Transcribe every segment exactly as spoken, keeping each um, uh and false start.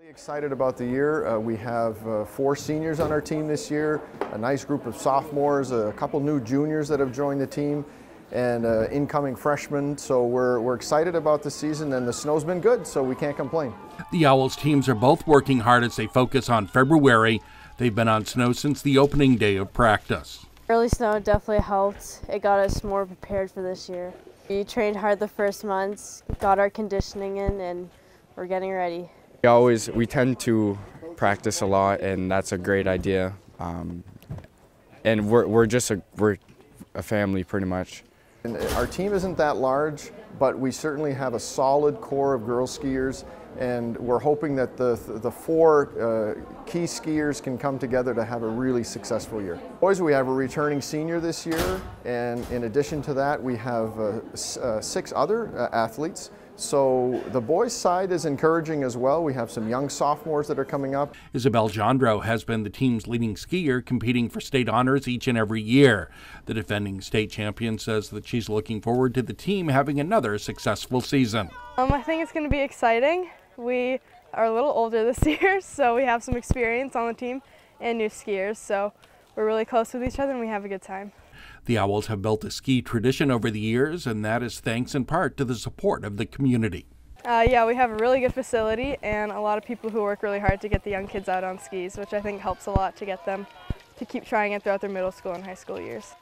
Excited about the year. Uh, we have uh, four seniors on our team this year, a nice group of sophomores, a couple new juniors that have joined the team, and uh, incoming freshmen. So we're, we're excited about the season, and the snow's been good, so we can't complain. The Owls teams are both working hard as they focus on February. They've been on snow since the opening day of practice. Early snow definitely helped. It got us more prepared for this year. We trained hard the first months, got our conditioning in, and we're getting ready. We always, we tend to practice a lot, and that's a great idea. Um, and we're, we're just a, we're a family pretty much. And our team isn't that large, but we certainly have a solid core of girls skiers, and we're hoping that the, the four uh, key skiers can come together to have a really successful year. Boys, we have a returning senior this year, and in addition to that, we have uh, uh, six other uh, athletes. So the boys' side is encouraging as well. We have some young sophomores that are coming up. Isabel Jandro has been the team's leading skier, competing for state honors each and every year. The defending state champion says that she's looking forward to the team having another successful season. Um, I think it's going to be exciting. We are a little older this year, so we have some experience on the team and new skiers. So we're really close with each other and we have a good time. The Owls have built a ski tradition over the years, and that is thanks in part to the support of the community. Uh, yeah, we have a really good facility and a lot of people who work really hard to get the young kids out on skis, which I think helps a lot to get them to keep trying it throughout their middle school and high school years.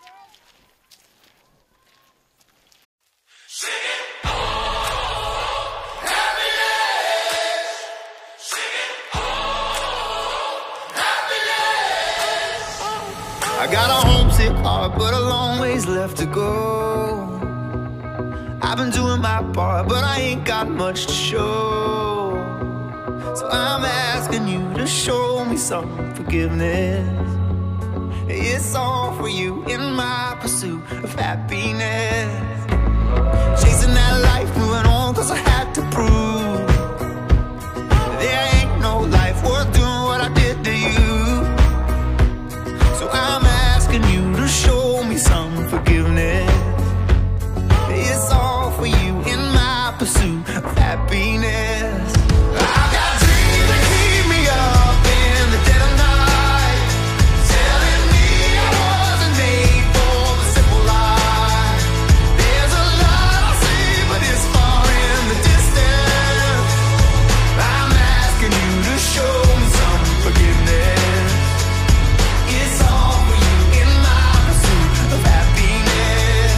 I got a homesick heart, but a long ways left to go. I've been doing my part, but I ain't got much to show. So I'm asking you to show me some forgiveness. It's all for you in my pursuit of happiness. Chasing that life, moving on, cause I had to prove there ain't no life worth doing what I did to you. So I'm asking you to show me some forgiveness. It's all for you in my pursuit of happiness. I've got dreams that keep me up in the dead of night, telling me I wasn't made for the simple life. There's a lot I see, but it's far in the distance. I'm asking you to show me some forgiveness. It's all for you in my pursuit of happiness.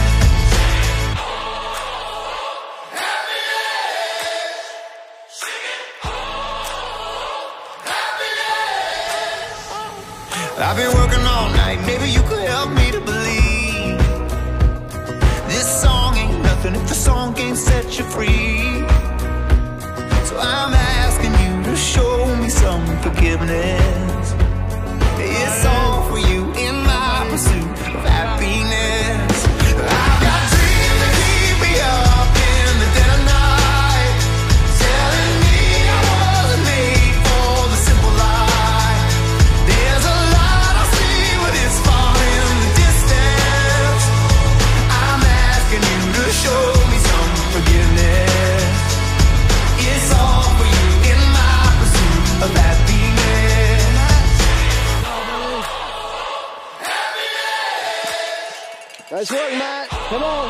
I've been working all night, maybe you could help me to believe this song ain't nothing if the song can't set you free. So I'm asking you to show me some forgiveness. It's all for you in my pursuit of happiness. I've got dreams that keep me up in the dead of night, telling me I wasn't made for the simple life. There's a lot I see, but it's far in the distance. I'm asking you to show me some forgiveness. It's all for you in my pursuit of happiness. Nice work, Matt. Come on.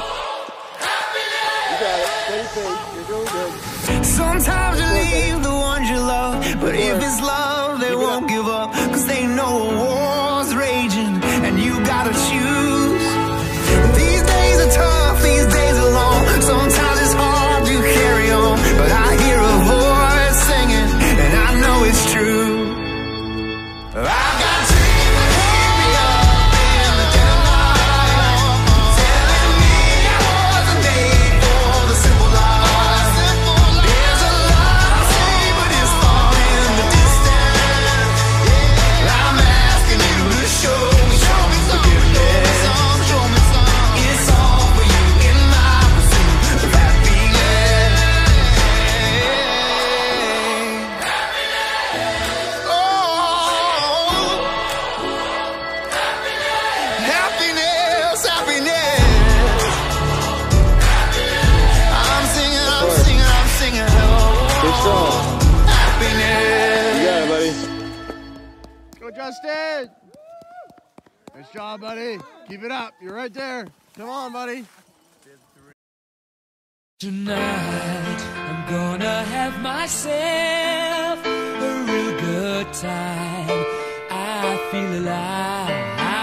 You got it. Steady pace. You're doing good. Sometimes you leave the ones you love, but if it's love, they won't give up, cause they know a war's raging, and you gotta choose. These days are tough, these days are long. Sometimes it's hard to carry on, but I hear a voice singing, and I know it's true. I've got dreams that keep me up in the dead of night, telling me I wasn't made for the simple life. There's a lot I see, but it's far in the distance. I'm asking you Nice job, buddy. Keep it up. You're right there. Come on, buddy. Tonight, I'm gonna have myself a real good time. I feel alive.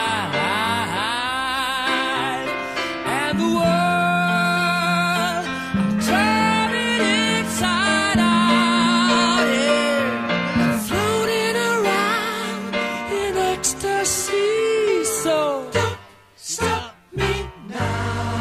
And the world, I'm turning inside out. Yeah. I'm floating around in ecstasy. So don't stop me now.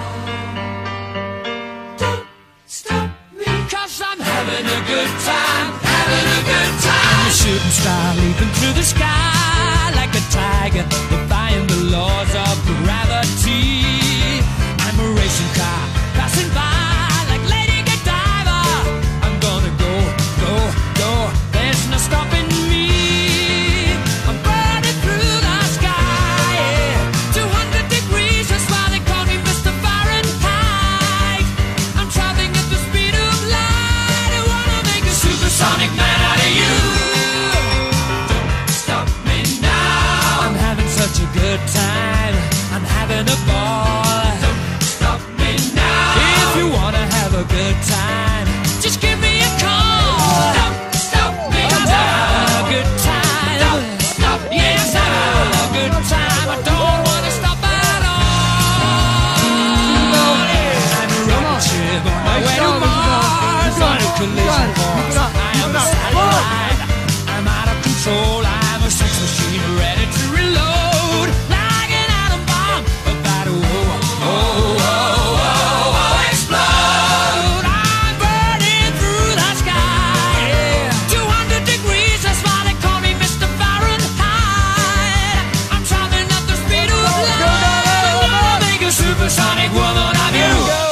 Stop me, cause I'm having a good time, having a good time. I'm a shooting star leaping through the sky like a tiger, defying the laws of gravity. I'm a racing car passing by like Lady Godiva. I'm gonna go, go, go, there's no stopping me. I'm burning through the sky, yeah. two hundred degrees, that's why they call me Mister Fahrenheit. I'm traveling at the speed of light. I wanna make a supersonic man out of you. Don't stop me now. I'm having such a good time. I'm having a ball. Don't stop me now. If you wanna have a good time, just give me a call. Don't stop me now. A good time. Don't stop me yes, now. I'm having a good time. I don't wanna stop at all. I'm a rocket ship on my way to Mars. On a collision course. I am a satellite. I'm out of control. I'm a sex machine ready to reload. Like an atom bomb about to oh, oh, oh, oh, oh, explode. I'm burning through the sky. Yeah. two hundred degrees, that's why they call me Mister Fahrenheit. I'm traveling at the speed of light. I'm gonna make a supersonic woman of you.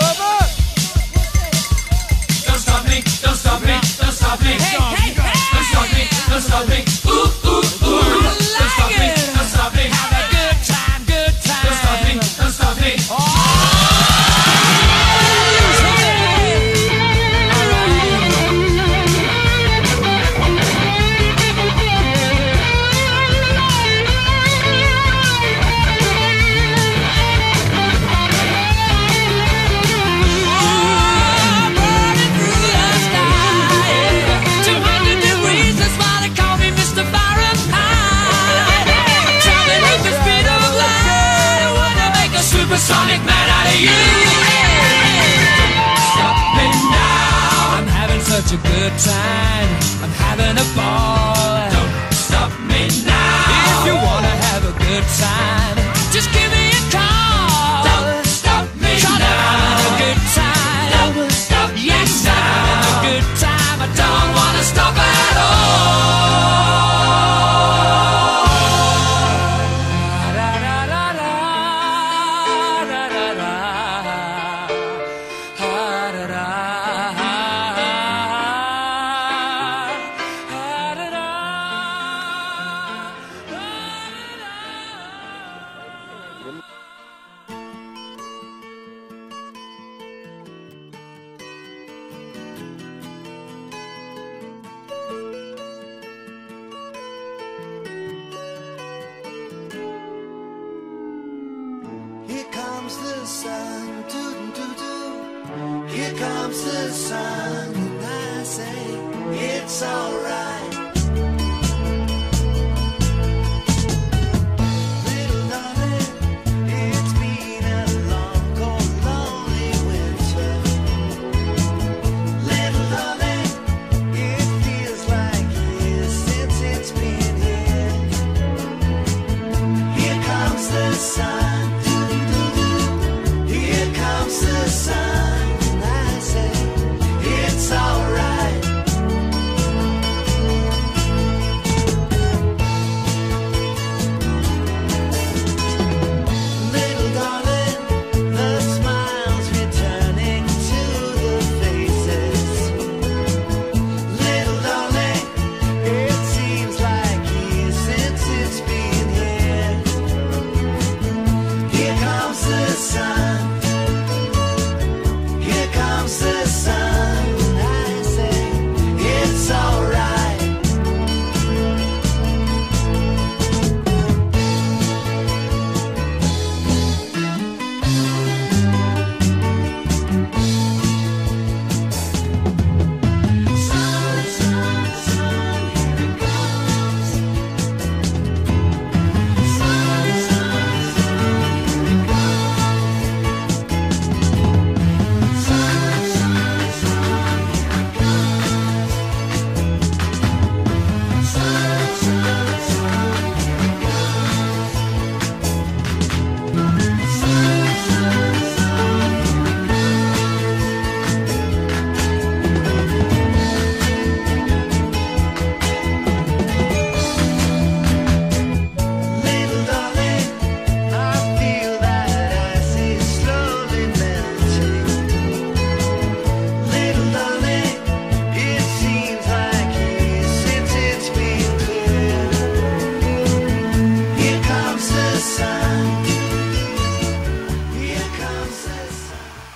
Don't stop me, don't stop me, don't stop me. Hey, hey, hey. Don't stop me, don't stop me. Ooh, ooh, ooh. Don't stop me, don't stop me. Have a good time, good time. Don't stop me, don't stop me. Supersonic man out of you. Stop me now. I'm having such a good time. I'm having a ball. Don't stop me now. If you wanna have a good time, just give me a call. Don't stop me now. I'm having a good time. Don't stop me yes, now. I'm having a good time. I don't wanna stop at all. Here comes the sun, doo doo doo. Here comes the sun, and I say it's alright. Little darling, it's been a long, cold, lonely winter. Little darling, it feels like years since it's been here. Here comes the sun. Here comes the sun, and I say it's alright.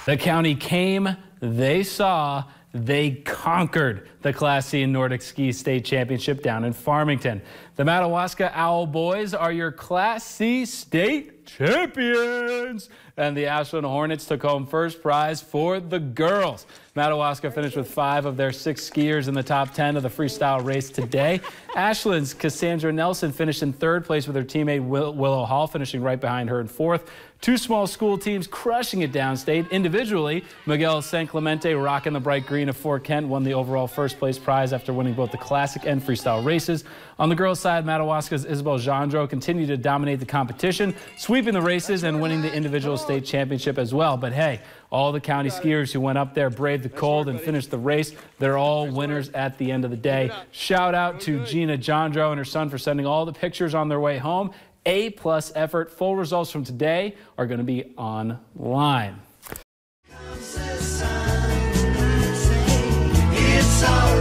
The county came, they saw, they conquered the Class C Nordic Ski State Championship down in Farmington. The Madawaska Owl Boys are your Class C state champions. And the Ashland Hornets took home first prize for the girls. Madawaska finished with five of their six skiers in the top ten of the freestyle race today. Ashland's Cassandra Nelson finished in third place with her teammate Will Willow Hall finishing right behind her in fourth. Two small school teams crushing it downstate. Individually, Miguel San Clemente, rocking the bright green of Fort Kent, won the overall first place prize after winning both the classic and freestyle races. On the girls' side, Madawaska's Isabel Jandro continued to dominate the competition, sweeping the races and winning the individual state championship as well. But hey, all the county skiers who went up there, braved the cold, and finished the race, they're all winners at the end of the day. Shout out to Gina Jandro and her son for sending all the pictures on their way home. A plus effort. Full results from today are going to be online. It's all